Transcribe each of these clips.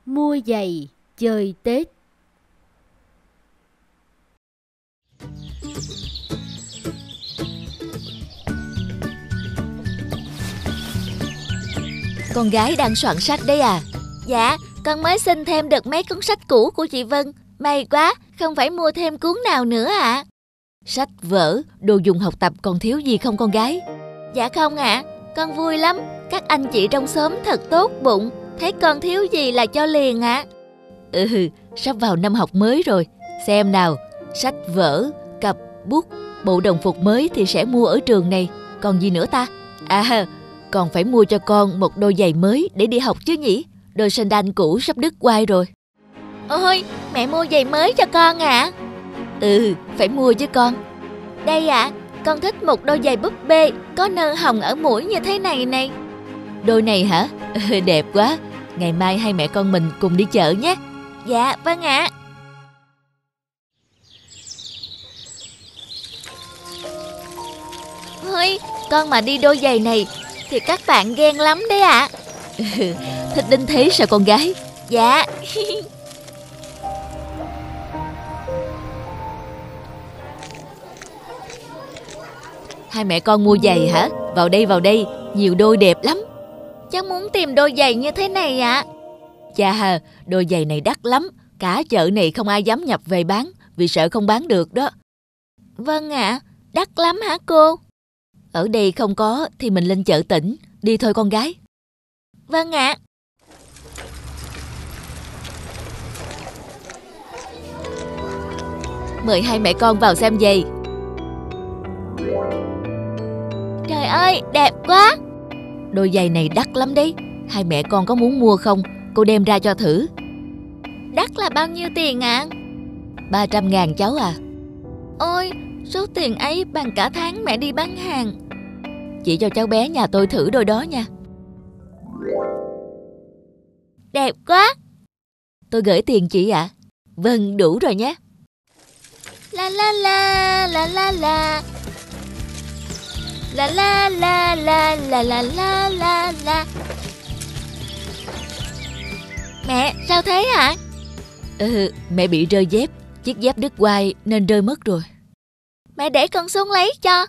Mua giày chơi Tết. Con gái đang soạn sách đấy à? Dạ, con mới xin thêm được mấy cuốn sách cũ của chị Vân. May quá, không phải mua thêm cuốn nào nữa ạ. Sách vở, đồ dùng học tập còn thiếu gì không con gái? Dạ không ạ, con vui lắm. Các anh chị trong xóm thật tốt bụng, thấy con thiếu gì là cho liền ạ. Sắp vào năm học mới rồi. Xem nào, sách vở, cặp bút, bộ đồng phục mới thì sẽ mua ở trường này. Còn gì nữa ta? Còn phải mua cho con một đôi giày mới để đi học chứ nhỉ? Đôi sandal cũ sắp đứt quai rồi. Ôi, mẹ mua giày mới cho con ạ? Phải mua chứ con. Đây ạ, con thích một đôi giày búp bê có nơ hồng ở mũi như thế này này. Đôi này hả? Đẹp quá. Ngày mai hai mẹ con mình cùng đi chợ nhé. Dạ, vâng ạ. Ôi, con mà đi đôi giày này thì các bạn ghen lắm đấy ạ. Thích đến thế sao con gái? Dạ. Hai mẹ con mua giày hả? Vào đây, nhiều đôi đẹp lắm. Cháu muốn tìm đôi giày như thế này ạ. Chà, đôi giày này đắt lắm. Cả chợ này không ai dám nhập về bán vì sợ không bán được đó. Vâng ạ, đắt lắm hả cô? Ở đây không có thì mình lên chợ tỉnh. Đi thôi con gái. Vâng ạ. Mời hai mẹ con vào xem giày. Trời ơi, đẹp quá. Đôi giày này đắt lắm đấy. Hai mẹ con có muốn mua không? Cô đem ra cho thử. Đắt là bao nhiêu tiền ạ? 300.000 cháu à. Ôi, số tiền ấy bằng cả tháng mẹ đi bán hàng. Chị cho cháu bé nhà tôi thử đôi đó nha. Đẹp quá. Tôi gửi tiền chị ạ. Vâng, đủ rồi nhé. La la la la la la. La la la la la la la la la. Mẹ, sao thế hả? Mẹ bị rơi dép. Chiếc dép đứt quai nên rơi mất rồi. Mẹ để con xuống lấy cho.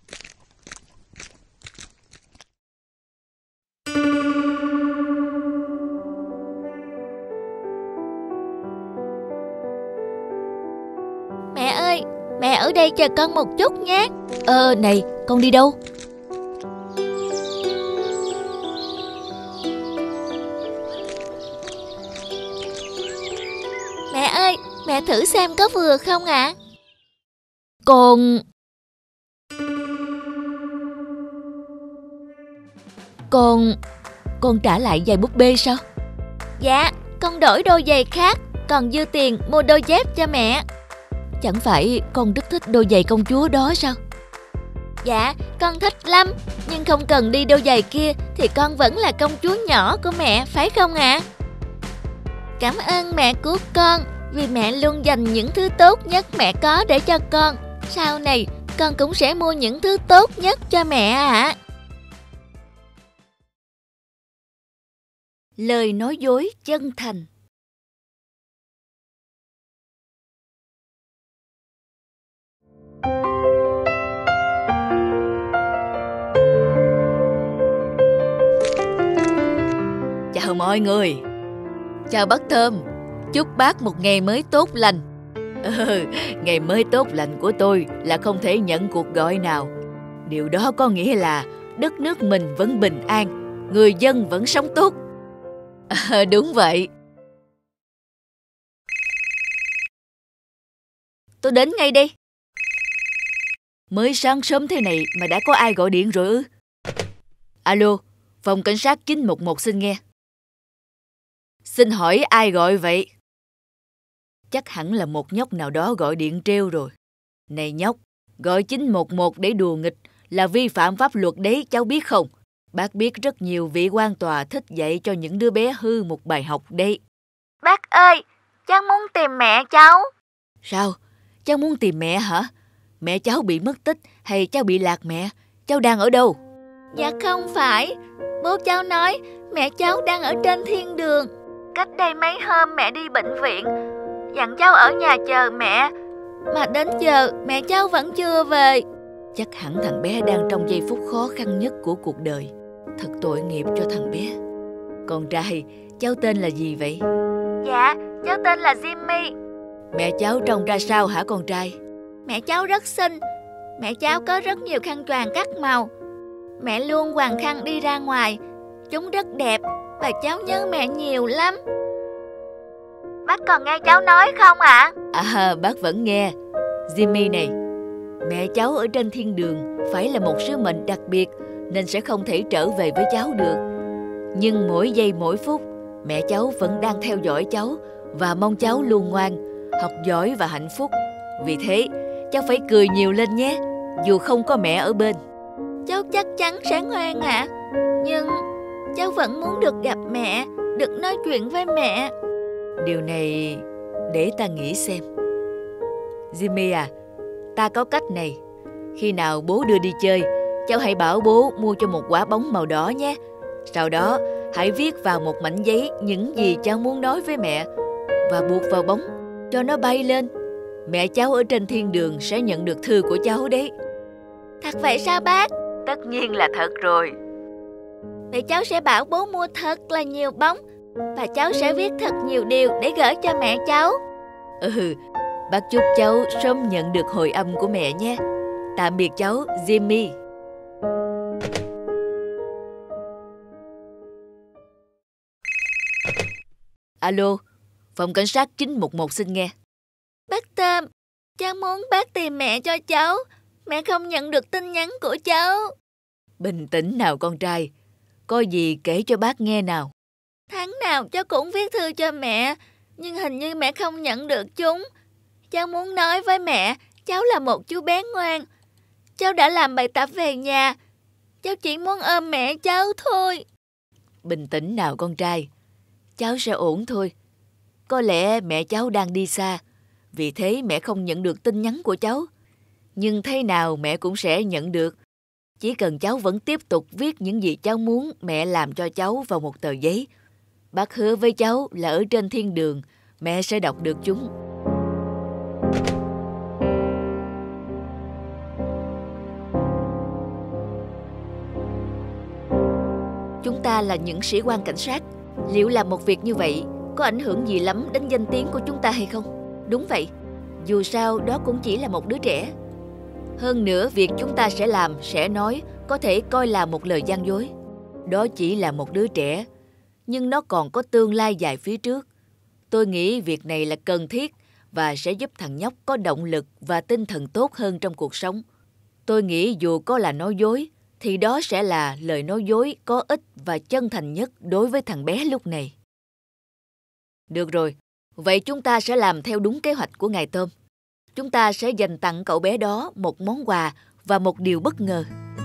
Mẹ ơi, mẹ ở đây chờ con một chút nhé. Này, con đi đâu? Mẹ ơi, mẹ thử xem có vừa không ạ? Con trả lại giày búp bê sao? Dạ, con đổi đôi giày khác, còn dư tiền mua đôi dép cho mẹ. Chẳng phải con rất thích đôi giày công chúa đó sao? Dạ, con thích lắm, nhưng không cần đi đôi giày kia thì con vẫn là công chúa nhỏ của mẹ, phải không ạ? Cảm ơn mẹ của con, vì mẹ luôn dành những thứ tốt nhất mẹ có để cho con. Sau này, con cũng sẽ mua những thứ tốt nhất cho mẹ ạ. Lời nói dối chân thành. Chào mọi người. Chào bác Thơm. Chúc bác một ngày mới tốt lành. Ngày mới tốt lành của tôi là không thể nhận cuộc gọi nào. Điều đó có nghĩa là đất nước mình vẫn bình an, người dân vẫn sống tốt. Đúng vậy. Tôi đến ngay đây. Mới sáng sớm thế này mà đã có ai gọi điện rồi ư? Alo, phòng cảnh sát 911 xin nghe. Xin hỏi ai gọi vậy? Chắc hẳn là một nhóc nào đó gọi điện trêu rồi. Này nhóc, gọi 911 để đùa nghịch là vi phạm pháp luật đấy, cháu biết không? Bác biết rất nhiều vị quan tòa thích dạy cho những đứa bé hư một bài học đấy. Bác ơi, cháu muốn tìm mẹ cháu. Sao? Cháu muốn tìm mẹ hả? Mẹ cháu bị mất tích hay cháu bị lạc mẹ? Cháu đang ở đâu? Dạ không phải. Bố cháu nói mẹ cháu đang ở trên thiên đường. Cách đây mấy hôm mẹ đi bệnh viện, dặn cháu ở nhà chờ mẹ, mà đến giờ mẹ cháu vẫn chưa về. Chắc hẳn thằng bé đang trong giây phút khó khăn nhất của cuộc đời. Thật tội nghiệp cho thằng bé. Con trai, cháu tên là gì vậy? Dạ, cháu tên là Jimmy. Mẹ cháu trông ra sao hả con trai? Mẹ cháu rất xinh. Mẹ cháu có rất nhiều khăn choàng các màu. Mẹ luôn quàng khăn đi ra ngoài. Chúng rất đẹp và cháu nhớ mẹ nhiều lắm. Bác còn nghe cháu nói không ạ? Bác vẫn nghe. Jimmy này, mẹ cháu ở trên thiên đường phải là một sứ mệnh đặc biệt nên sẽ không thể trở về với cháu được. Nhưng mỗi giây mỗi phút, mẹ cháu vẫn đang theo dõi cháu và mong cháu luôn ngoan, học giỏi và hạnh phúc. Vì thế, cháu phải cười nhiều lên nhé, dù không có mẹ ở bên. Cháu chắc chắn sẽ ngoan ạ. Nhưng cháu vẫn muốn được gặp mẹ, được nói chuyện với mẹ. Điều này để ta nghĩ xem. Jimmy à, ta có cách này. Khi nào bố đưa đi chơi, cháu hãy bảo bố mua cho một quả bóng màu đỏ nhé. Sau đó, hãy viết vào một mảnh giấy những gì cháu muốn nói với mẹ và buộc vào bóng cho nó bay lên. Mẹ cháu ở trên thiên đường sẽ nhận được thư của cháu đấy. Thật vậy sao bác? Tất nhiên là thật rồi. Vậy cháu sẽ bảo bố mua thật là nhiều bóng và cháu sẽ viết thật nhiều điều để gửi cho mẹ cháu. Bác chúc cháu sớm nhận được hồi âm của mẹ nhé. Tạm biệt cháu, Jimmy. Alo, phòng cảnh sát 911 xin nghe. Bác Tôm, cháu muốn bác tìm mẹ cho cháu. Mẹ không nhận được tin nhắn của cháu. Bình tĩnh nào con trai. Có gì kể cho bác nghe nào. Tháng nào cháu cũng viết thư cho mẹ, nhưng hình như mẹ không nhận được chúng. Cháu muốn nói với mẹ, cháu là một chú bé ngoan. Cháu đã làm bài tập về nhà. Cháu chỉ muốn ôm mẹ cháu thôi. Bình tĩnh nào con trai. Cháu sẽ ổn thôi. Có lẽ mẹ cháu đang đi xa, vì thế mẹ không nhận được tin nhắn của cháu. Nhưng thế nào mẹ cũng sẽ nhận được. Chỉ cần cháu vẫn tiếp tục viết những gì cháu muốn mẹ làm cho cháu vào một tờ giấy. Bác hứa với cháu là ở trên thiên đường, mẹ sẽ đọc được chúng. Chúng ta là những sĩ quan cảnh sát. Liệu làm một việc như vậy có ảnh hưởng gì lắm đến danh tiếng của chúng ta hay không? Đúng vậy. Dù sao đó cũng chỉ là một đứa trẻ. Hơn nữa, việc chúng ta sẽ làm, sẽ nói có thể coi là một lời gian dối. Đó chỉ là một đứa trẻ, nhưng nó còn có tương lai dài phía trước. Tôi nghĩ việc này là cần thiết và sẽ giúp thằng nhóc có động lực và tinh thần tốt hơn trong cuộc sống. Tôi nghĩ dù có là nói dối, thì đó sẽ là lời nói dối có ích và chân thành nhất đối với thằng bé lúc này. Được rồi, vậy chúng ta sẽ làm theo đúng kế hoạch của ngài Tôm. Chúng ta sẽ dành tặng cậu bé đó một món quà và một điều bất ngờ.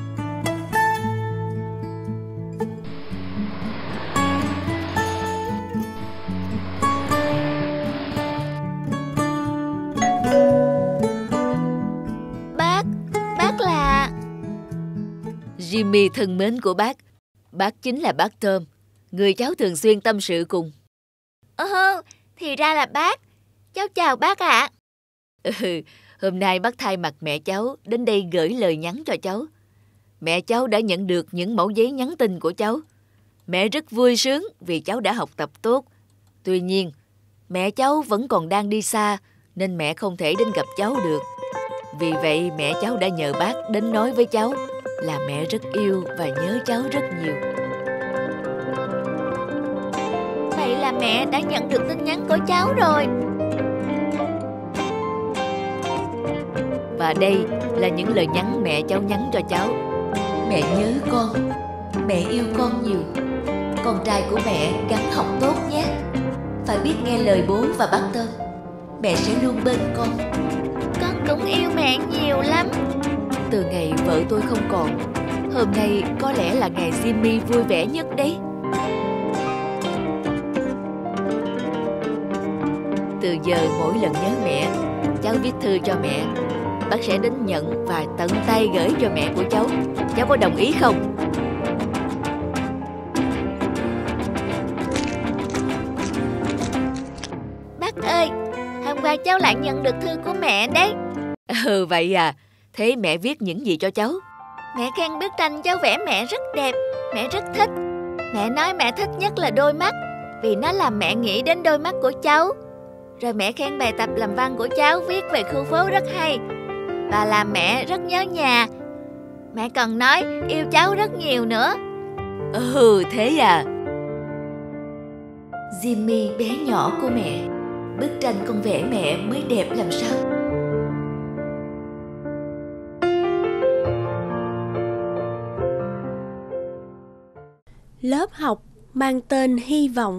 Bác là... Jimmy thân mến của bác chính là bác Tôm, người cháu thường xuyên tâm sự cùng. Thì ra là bác. Cháu chào bác ạ. Hôm nay bác thay mặt mẹ cháu đến đây gửi lời nhắn cho cháu. Mẹ cháu đã nhận được những mẫu giấy nhắn tin của cháu. Mẹ rất vui sướng vì cháu đã học tập tốt. Tuy nhiên, mẹ cháu vẫn còn đang đi xa nên mẹ không thể đến gặp cháu được. Vì vậy mẹ cháu đã nhờ bác đến nói với cháu là mẹ rất yêu và nhớ cháu rất nhiều. Vậy là mẹ đã nhận được tin nhắn của cháu rồi. Và đây là những lời nhắn mẹ cháu nhắn cho cháu. Mẹ nhớ con, mẹ yêu con nhiều. Con trai của mẹ gắng học tốt nhé. Phải biết nghe lời bố và bác Tôm. Mẹ sẽ luôn bên con. Con cũng yêu mẹ nhiều lắm. Từ ngày vợ tôi không còn, hôm nay có lẽ là ngày Jimmy vui vẻ nhất đấy. Từ giờ mỗi lần nhớ mẹ, cháu viết thư cho mẹ. Bác sẽ đến nhận và tận tay gửi cho mẹ của cháu. Cháu có đồng ý không? ơi, hôm qua cháu lại nhận được thư của mẹ đấy. Vậy à, thế mẹ viết những gì cho cháu? Mẹ khen bức tranh cháu vẽ mẹ rất đẹp, mẹ rất thích. Mẹ nói mẹ thích nhất là đôi mắt, vì nó làm mẹ nghĩ đến đôi mắt của cháu. Rồi mẹ khen bài tập làm văn của cháu viết về khu phố rất hay, và làm mẹ rất nhớ nhà. Mẹ còn nói yêu cháu rất nhiều nữa. Thế à. Jimmy bé nhỏ của mẹ, bức tranh con vẽ mẹ mới đẹp làm sao. Lớp học mang tên hy vọng.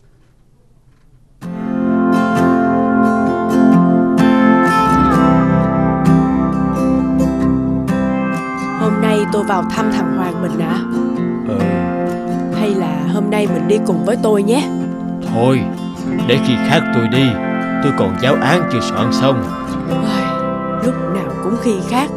Hôm nay tôi vào thăm thằng Hoàng mình à? Hay là hôm nay mình đi cùng với tôi nhé? Thôi, để khi khác tôi đi, tôi còn giáo án chưa soạn xong. Lúc nào cũng khi khác.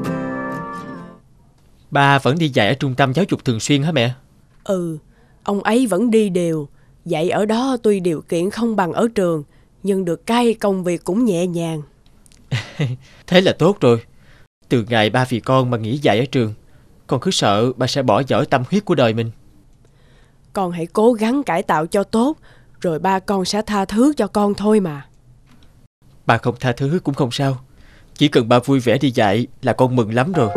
Ba vẫn đi dạy ở trung tâm giáo dục thường xuyên hả mẹ? Ông ấy vẫn đi đều. Dạy ở đó tuy điều kiện không bằng ở trường, nhưng được cái công việc cũng nhẹ nhàng. Thế là tốt rồi. Từ ngày ba vì con mà nghỉ dạy ở trường, con cứ sợ ba sẽ bỏ dở tâm huyết của đời mình. Con hãy cố gắng cải tạo cho tốt, rồi ba con sẽ tha thứ cho con thôi mà. Ba không tha thứ cũng không sao. Chỉ cần ba vui vẻ đi dạy là con mừng lắm rồi.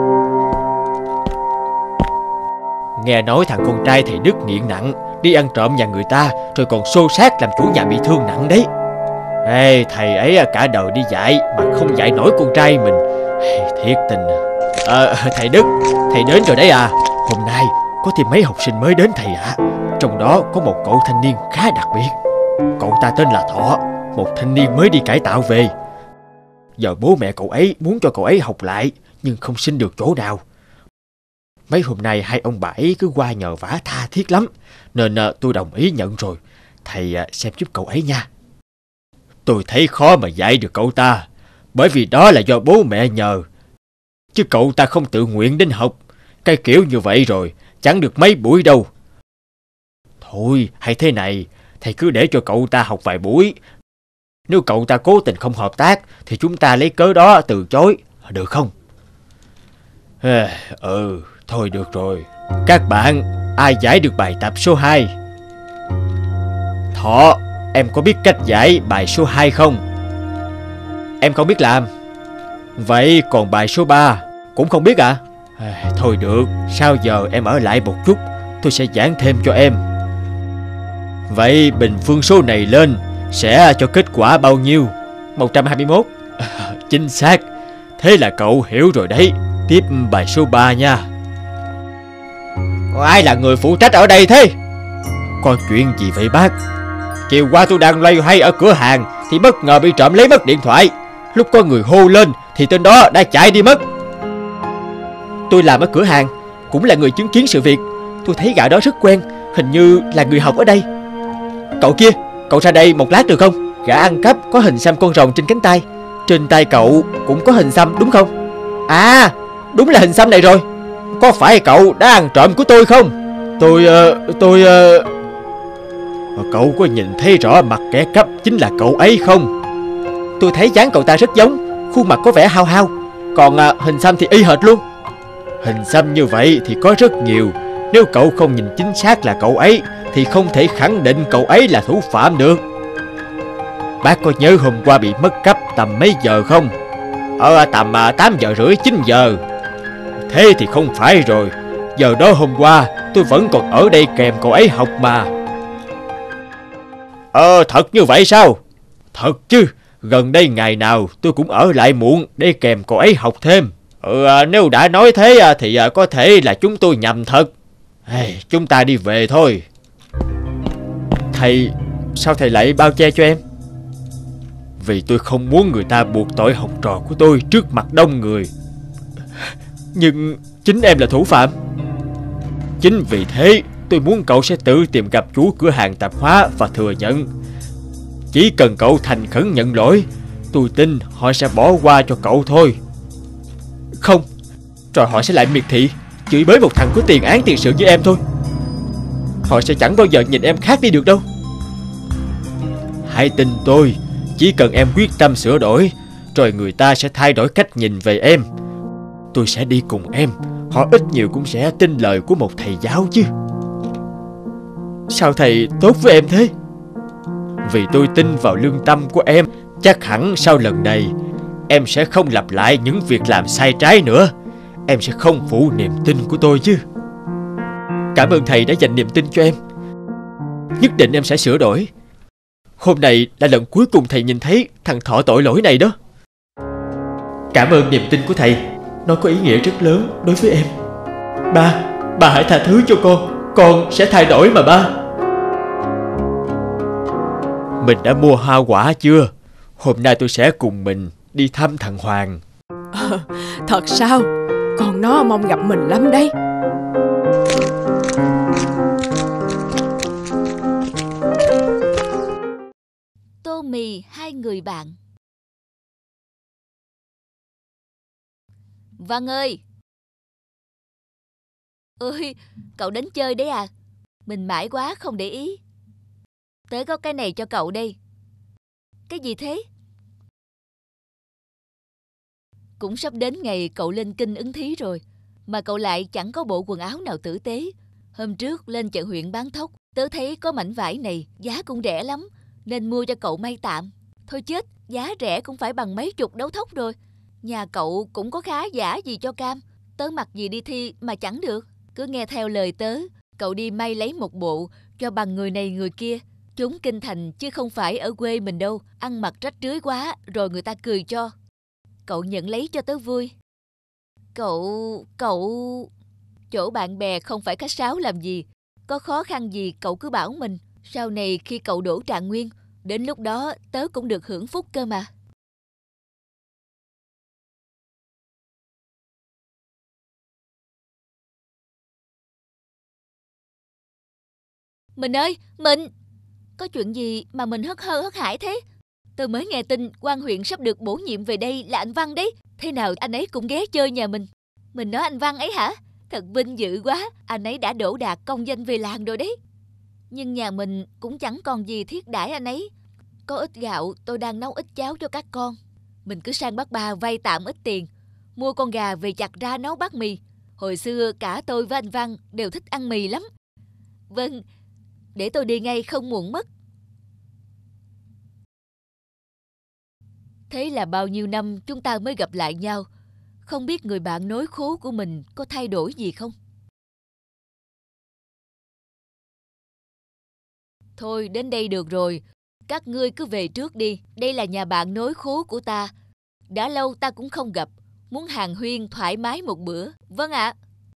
Nghe nói thằng con trai thầy Đức nghiện nặng, đi ăn trộm nhà người ta, rồi còn xô xát làm chủ nhà bị thương nặng đấy. Thầy ấy cả đời đi dạy mà không dạy nổi con trai mình. Thiệt tình. Thầy Đức, thầy đến rồi đấy à? Hôm nay có thêm mấy học sinh mới đến thầy ạ. Trong đó có một cậu thanh niên khá đặc biệt. Cậu ta tên là Thọ, một thanh niên mới đi cải tạo về. Giờ bố mẹ cậu ấy muốn cho cậu ấy học lại, nhưng không xin được chỗ nào. Mấy hôm nay hai ông bà ấy cứ qua nhờ vả tha thiết lắm, nên tôi đồng ý nhận rồi. Thầy xem giúp cậu ấy nha. Tôi thấy khó mà dạy được cậu ta, bởi vì đó là do bố mẹ nhờ, chứ cậu ta không tự nguyện đến học. Cái kiểu như vậy rồi chẳng được mấy buổi đâu. Thôi hay thế này, thầy cứ để cho cậu ta học vài buổi. Nếu cậu ta cố tình không hợp tác thì chúng ta lấy cớ đó từ chối, được không? Thôi được rồi. Các bạn, ai giải được bài tập số 2? Thọ, em có biết cách giải bài số 2 không? Em không biết làm. Vậy còn bài số 3 cũng không biết à? Thôi được, sao giờ em ở lại một chút, tôi sẽ giảng thêm cho em. Vậy bình phương số này lên sẽ cho kết quả bao nhiêu? 121. Chính xác. Thế là cậu hiểu rồi đấy. Tiếp bài số 3 nha. Ai là người phụ trách ở đây thế? Có chuyện gì vậy bác? Chiều qua tôi đang loay hoay ở cửa hàng thì bất ngờ bị trộm lấy mất điện thoại. Lúc có người hô lên thì tên đó đã chạy đi mất. Tôi làm ở cửa hàng, cũng là người chứng kiến sự việc. Tôi thấy gã đó rất quen, hình như là người học ở đây. Cậu kia, cậu ra đây một lát được không? Gã ăn cắp có hình xăm con rồng trên cánh tay. Trên tay cậu cũng có hình xăm đúng không? À, đúng là hình xăm này rồi. Có phải cậu đã ăn trộm của tôi không? Cậu có nhìn thấy rõ mặt kẻ cắp chính là cậu ấy không? Tôi thấy dáng cậu ta rất giống, khuôn mặt có vẻ hao hao, còn hình xăm thì y hệt luôn. Hình xăm như vậy thì có rất nhiều. Nếu cậu không nhìn chính xác là cậu ấy thì không thể khẳng định cậu ấy là thủ phạm được. Bác có nhớ hôm qua bị mất cắp tầm mấy giờ không? Tầm 8 giờ rưỡi 9 giờ. Thế thì không phải rồi. Giờ đó hôm qua tôi vẫn còn ở đây kèm cậu ấy học mà. Thật như vậy sao? Thật chứ. Gần đây ngày nào tôi cũng ở lại muộn để kèm cậu ấy học thêm. Nếu đã nói thế thì có thể là chúng tôi nhầm thật. Chúng ta đi về thôi. Thầy, sao thầy lại bao che cho em? Vì tôi không muốn người ta buộc tội học trò của tôi trước mặt đông người. Nhưng chính em là thủ phạm. Chính vì thế tôi muốn cậu sẽ tự tìm gặp chủ cửa hàng tạp hóa và thừa nhận. Chỉ cần cậu thành khẩn nhận lỗi, tôi tin họ sẽ bỏ qua cho cậu thôi. Không, rồi họ sẽ lại miệt thị, chửi bới một thằng có tiền án tiền sự như em thôi. Họ sẽ chẳng bao giờ nhìn em khác đi được đâu. hãy tin tôi. Chỉ cần em quyết tâm sửa đổi, rồi người ta sẽ thay đổi cách nhìn về em. Tôi sẽ đi cùng em. Họ ít nhiều cũng sẽ tin lời của một thầy giáo chứ. Sao thầy tốt với em thế? Vì tôi tin vào lương tâm của em. Chắc hẳn sau lần này em sẽ không lặp lại những việc làm sai trái nữa. Em sẽ không phụ niềm tin của tôi chứ. Cảm ơn thầy đã dành niềm tin cho em. Nhất định em sẽ sửa đổi. Hôm này là lần cuối cùng thầy nhìn thấy thằng thọ tội lỗi này đó. Cảm ơn niềm tin của thầy. Nó có ý nghĩa rất lớn đối với em. Ba hãy tha thứ cho con sẽ thay đổi mà ba. Mình đã mua hoa quả chưa? Hôm nay tôi sẽ cùng mình đi thăm thằng Hoàng. Thật sao? Con nó mong gặp mình lắm đấy. Tô Mì hai người bạn. Văn ơi! Ơi, cậu đến chơi đấy à? Mình mãi quá không để ý. Tớ có cái này cho cậu đây. Cái gì thế? Cũng sắp đến ngày cậu lên kinh ứng thí rồi, mà cậu lại chẳng có bộ quần áo nào tử tế. Hôm trước lên chợ huyện bán thóc, tớ thấy có mảnh vải này, giá cũng rẻ lắm, nên mua cho cậu may tạm. Thôi chết, giá rẻ cũng phải bằng mấy chục đấu thóc rồi. Nhà cậu cũng có khá giả gì cho cam. Tớ mặc gì đi thi mà chẳng được. Cứ nghe theo lời tớ, cậu đi may lấy một bộ cho bằng người này người kia. Chúng kinh thành chứ không phải ở quê mình đâu. Ăn mặc rách rưới quá rồi người ta cười cho. Cậu nhận lấy cho tớ vui. Cậu... Chỗ bạn bè không phải khách sáo làm gì. Có khó khăn gì cậu cứ bảo mình. Sau này khi cậu đỗ trạng nguyên, đến lúc đó tớ cũng được hưởng phúc cơ mà. Mình ơi, mình! Có chuyện gì mà mình hớt hơ hớt hải thế? Tôi mới nghe tin quan huyện sắp được bổ nhiệm về đây là anh Văn đấy. Thế nào anh ấy cũng ghé chơi nhà mình. Mình nói anh Văn ấy hả? Thật vinh dự quá, anh ấy đã đỗ đạt công danh về làng rồi đấy. Nhưng nhà mình cũng chẳng còn gì thiết đãi anh ấy. Có ít gạo, tôi đang nấu ít cháo cho các con. Mình cứ sang Bắc Ba vay tạm ít tiền, mua con gà về chặt ra nấu bát mì. Hồi xưa cả tôi với anh Văn đều thích ăn mì lắm. Vâng, để tôi đi ngay không muộn mất. Thế là bao nhiêu năm chúng ta mới gặp lại nhau. Không biết người bạn nối khố của mình có thay đổi gì không? Thôi đến đây được rồi. Các ngươi cứ về trước đi. Đây là nhà bạn nối khố của ta. Đã lâu ta cũng không gặp. Muốn hàn huyên thoải mái một bữa. Vâng ạ.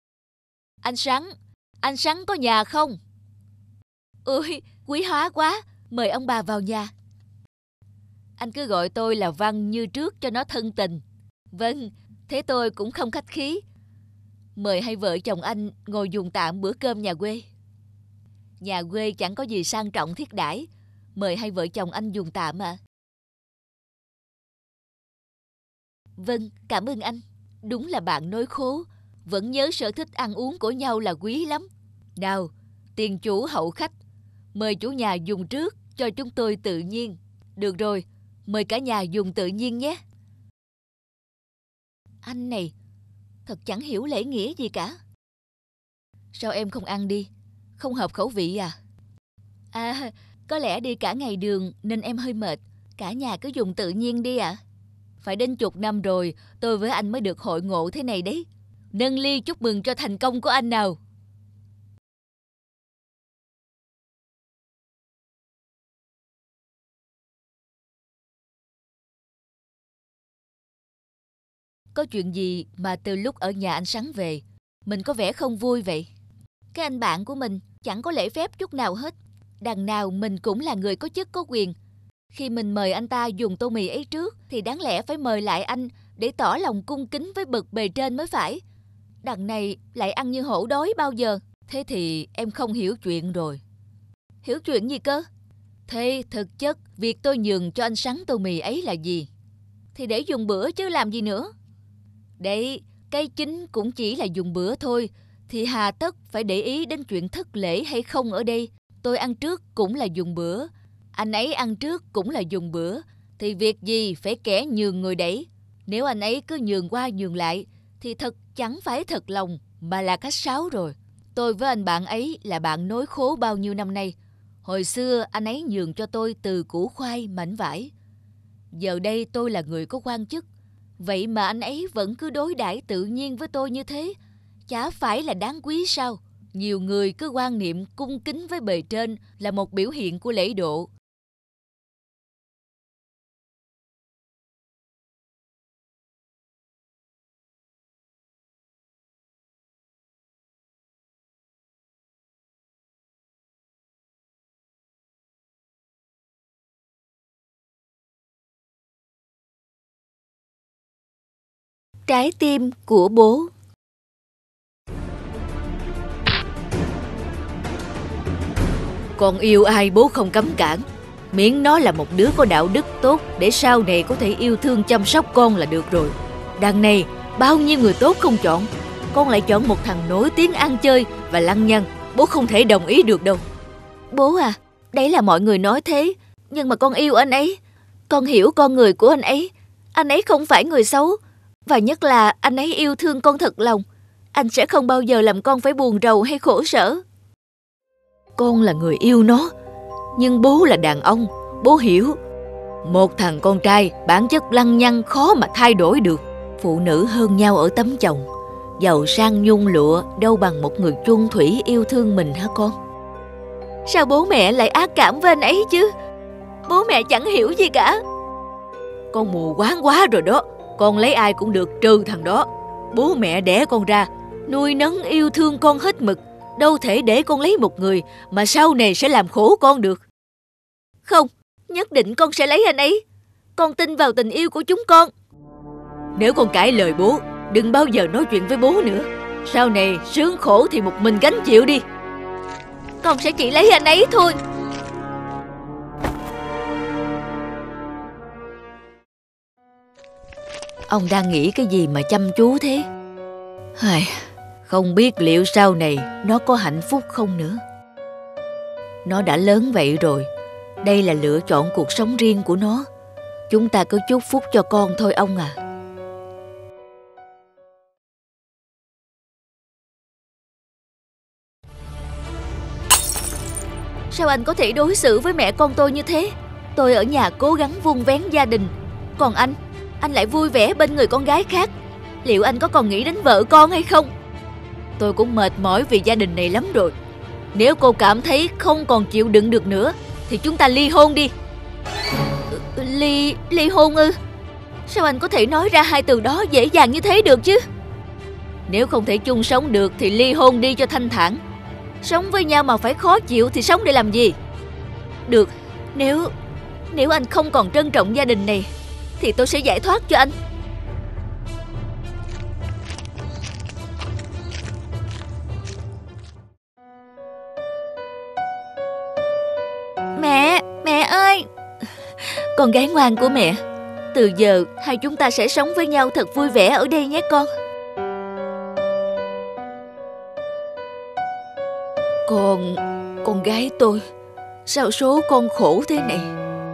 Anh Sắn có nhà không? Ôi, quý hóa quá. Mời ông bà vào nhà. Anh cứ gọi tôi là Văn như trước cho nó thân tình. Vâng, thế tôi cũng không khách khí. Mời hai vợ chồng anh ngồi dùng tạm bữa cơm nhà quê. Nhà quê chẳng có gì sang trọng thiết đãi. Mời hai vợ chồng anh dùng tạm à? Vâng, cảm ơn anh. Đúng là bạn nối khố. Vẫn nhớ sở thích ăn uống của nhau là quý lắm. Nào, tiền chủ hậu khách. Mời chủ nhà dùng trước cho chúng tôi tự nhiên. Được rồi, mời cả nhà dùng tự nhiên nhé. Anh này, thật chẳng hiểu lễ nghĩa gì cả. Sao em không ăn đi? Không hợp khẩu vị à? À, có lẽ đi cả ngày đường nên em hơi mệt. Cả nhà cứ dùng tự nhiên đi ạ. Phải đến chục năm rồi tôi với anh mới được hội ngộ thế này đấy. Nâng ly chúc mừng cho thành công của anh nào. Có chuyện gì mà từ lúc ở nhà anh Sắn về, mình có vẻ không vui vậy? Cái anh bạn của mình chẳng có lễ phép chút nào hết. Đằng nào mình cũng là người có chức có quyền. Khi mình mời anh ta dùng tô mì ấy trước thì đáng lẽ phải mời lại anh để tỏ lòng cung kính với bậc bề trên mới phải. Đằng này lại ăn như hổ đói bao giờ. Thế thì em không hiểu chuyện rồi. Hiểu chuyện gì cơ? Thế thực chất việc tôi nhường cho anh Sắn tô mì ấy là gì? Thì để dùng bữa chứ làm gì nữa. Đấy, cái chính cũng chỉ là dùng bữa thôi. Thì hà tất phải để ý đến chuyện thất lễ hay không ở đây. Tôi ăn trước cũng là dùng bữa. Anh ấy ăn trước cũng là dùng bữa, thì việc gì phải kẻ nhường người đẩy. Nếu anh ấy cứ nhường qua nhường lại, thì thật chẳng phải thật lòng, mà là khách sáo rồi. Tôi với anh bạn ấy là bạn nối khố bao nhiêu năm nay. Hồi xưa anh ấy nhường cho tôi từ củ khoai mảnh vải. Giờ đây tôi là người có quan chức, vậy mà anh ấy vẫn cứ đối đãi tự nhiên với tôi như thế. Chả phải là đáng quý sao? Nhiều người cứ quan niệm cung kính với bề trên là một biểu hiện của lễ độ. Trái tim của bố. Con yêu ai bố không cấm cản, miễn nó là một đứa có đạo đức tốt để sau này có thể yêu thương chăm sóc con là được rồi. Đằng này bao nhiêu người tốt không chọn, con lại chọn một thằng nổi tiếng ăn chơi và lăng nhăng. Bố không thể đồng ý được đâu. Bố à, đấy là mọi người nói thế, nhưng mà con yêu anh ấy. Con hiểu con người của anh ấy. Anh ấy không phải người xấu, và nhất là anh ấy yêu thương con thật lòng. Anh sẽ không bao giờ làm con phải buồn rầu hay khổ sở. Con là người yêu nó, nhưng bố là đàn ông, bố hiểu. Một thằng con trai bản chất lăng nhăng khó mà thay đổi được. Phụ nữ hơn nhau ở tấm chồng, giàu sang nhung lụa đâu bằng một người chung thủy yêu thương mình hả con? Sao bố mẹ lại ác cảm với anh ấy chứ? Bố mẹ chẳng hiểu gì cả. Con mù quáng quá rồi đó. Con lấy ai cũng được trừ thằng đó. Bố mẹ đẻ con ra, nuôi nấng yêu thương con hết mực, đâu thể để con lấy một người mà sau này sẽ làm khổ con được. Không, nhất định con sẽ lấy anh ấy. Con tin vào tình yêu của chúng con. Nếu con cãi lời bố, đừng bao giờ nói chuyện với bố nữa. Sau này sướng khổ thì một mình gánh chịu đi. Con sẽ chỉ lấy anh ấy thôi. Ông đang nghĩ cái gì mà chăm chú thế? Không biết liệu sau này nó có hạnh phúc không nữa. Nó đã lớn vậy rồi, đây là lựa chọn cuộc sống riêng của nó. Chúng ta cứ chúc phúc cho con thôi ông à. Sao anh có thể đối xử với mẹ con tôi như thế? Tôi ở nhà cố gắng vun vén gia đình, còn anh lại vui vẻ bên người con gái khác. Liệu anh có còn nghĩ đến vợ con hay không? Tôi cũng mệt mỏi vì gia đình này lắm rồi. Nếu cô cảm thấy không còn chịu đựng được nữa thì chúng ta ly hôn đi. Ly hôn ư? Sao anh có thể nói ra hai từ đó dễ dàng như thế được chứ? Nếu không thể chung sống được thì ly hôn đi cho thanh thản. Sống với nhau mà phải khó chịu thì sống để làm gì? Được, nếu anh không còn trân trọng gia đình này thì tôi sẽ giải thoát cho anh. Mẹ ơi! Con gái ngoan của mẹ, từ giờ hai chúng ta sẽ sống với nhau thật vui vẻ ở đây nhé con. Con gái tôi, sao số con khổ thế này?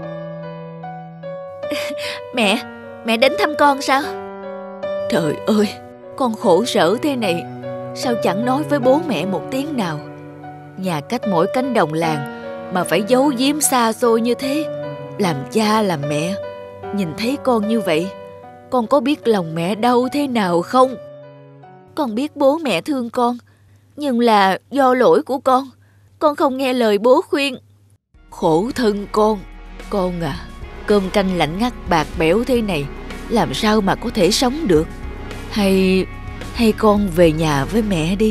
Mẹ đến thăm con sao? Trời ơi, con khổ sở thế này, sao chẳng nói với bố mẹ một tiếng nào? Nhà cách mỗi cánh đồng làng mà phải giấu giếm xa xôi như thế. Làm cha làm mẹ, nhìn thấy con như vậy, con có biết lòng mẹ đau thế nào không? Con biết bố mẹ thương con, nhưng là do lỗi của con không nghe lời bố khuyên. Khổ thân con à, cơm canh lạnh ngắt bạc bẽo thế này, làm sao mà có thể sống được? Hay con về nhà với mẹ đi.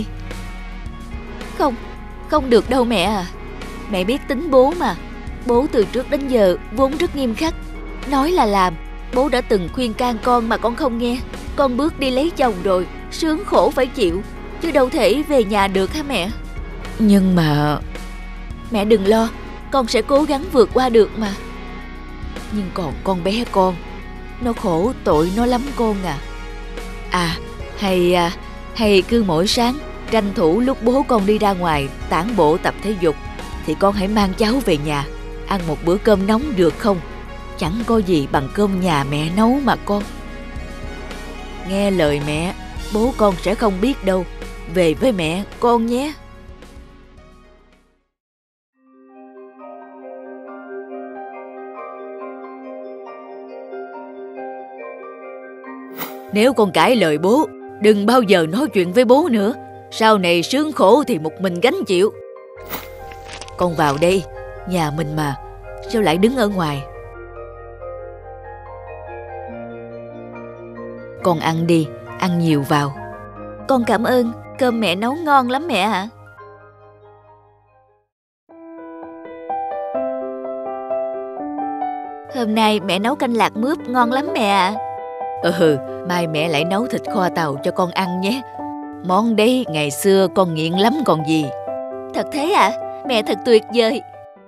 Không được đâu mẹ à. Mẹ biết tính bố mà. Bố từ trước đến giờ vốn rất nghiêm khắc, nói là làm. Bố đã từng khuyên can con mà con không nghe. Con bước đi lấy chồng rồi, sướng khổ phải chịu, chứ đâu thể về nhà được hả mẹ? Nhưng mà... Mẹ đừng lo, con sẽ cố gắng vượt qua được mà. Nhưng còn con bé con, nó khổ tội nó lắm con à. Hay cứ mỗi sáng tranh thủ lúc bố con đi ra ngoài tản bộ tập thể dục thì con hãy mang cháu về nhà. ăn một bữa cơm nóng được không? Chẳng có gì bằng cơm nhà mẹ nấu mà con. Nghe lời mẹ, bố con sẽ không biết đâu. Về với mẹ con nhé. Nếu con cãi lời bố, đừng bao giờ nói chuyện với bố nữa. Sau này sướng khổ thì một mình gánh chịu. Con vào đây, nhà mình mà, sao lại đứng ở ngoài? Con ăn đi, ăn nhiều vào. Con cảm ơn, cơm mẹ nấu ngon lắm mẹ ạ. Hôm nay mẹ nấu canh lạc mướp ngon lắm mẹ ạ. Mai mẹ lại nấu thịt kho tàu cho con ăn nhé. Món đấy ngày xưa con nghiện lắm còn gì. Thật thế ạ? Mẹ thật tuyệt vời.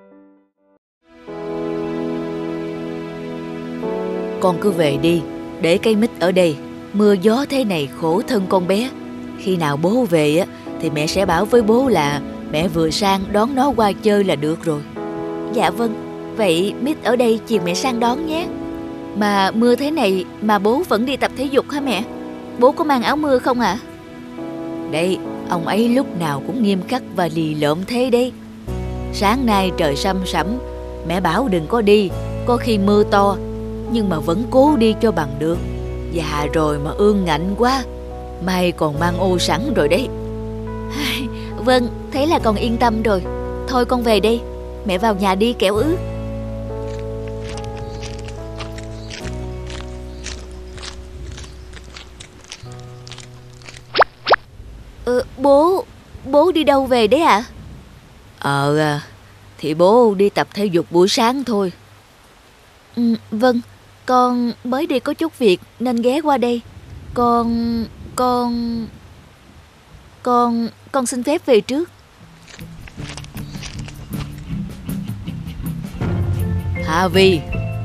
Con cứ về đi, để cây mít ở đây. Mưa gió thế này khổ thân con bé. Khi nào bố về thì mẹ sẽ bảo với bố là mẹ vừa sang đón nó qua chơi là được rồi. Dạ vâng, vậy mít ở đây chiều mẹ sang đón nhé. Mà mưa thế này mà bố vẫn đi tập thể dục hả mẹ? Bố có mang áo mưa không ạ? Đây, ông ấy lúc nào cũng nghiêm khắc và lì lợm thế đấy. Sáng nay trời săm sẩm, mẹ bảo đừng có đi, có khi mưa to, nhưng mà vẫn cố đi cho bằng được. Già rồi mà ương ngạnh quá, mai còn mang ô sẵn rồi đấy. Vâng, thế là con yên tâm rồi. Thôi con về đây, mẹ vào nhà đi kẻo ướt. Bố đi đâu về đấy ạ? Thì bố đi tập thể dục buổi sáng thôi. Vâng, con mới đi có chút việc nên ghé qua đây. Con xin phép về trước. Hà Vi.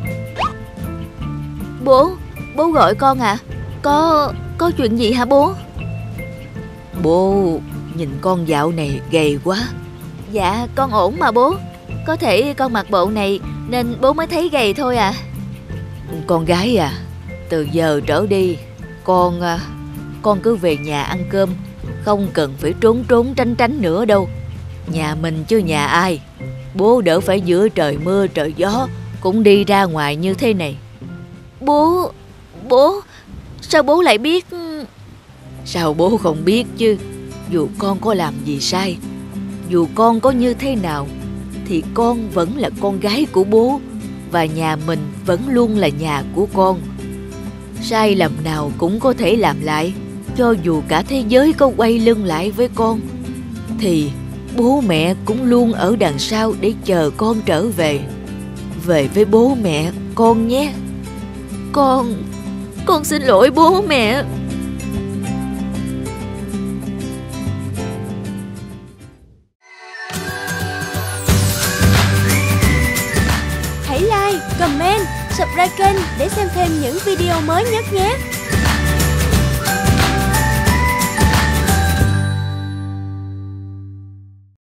Bố gọi con à? Có chuyện gì hả bố? Bố nhìn con dạo này gầy quá. Dạ con ổn mà bố. Có thể con mặc bộ này nên bố mới thấy gầy thôi à. Con gái à, từ giờ trở đi con cứ về nhà ăn cơm, không cần phải trốn tránh nữa đâu. Nhà mình chứ nhà ai. Bố đỡ phải giữa trời mưa trời gió cũng đi ra ngoài như thế này. Bố sao bố lại biết? Sao bố không biết chứ. Dù con có làm gì sai, dù con có như thế nào, thì con vẫn là con gái của bố, và nhà mình vẫn luôn là nhà của con. Sai lầm nào cũng có thể làm lại. Cho dù cả thế giới có quay lưng lại với con, thì bố mẹ cũng luôn ở đằng sau để chờ con trở về. Về với bố mẹ con nhé. Con xin lỗi bố mẹ. Hãy like, comment, subscribe kênh để xem thêm những video mới nhất nhé.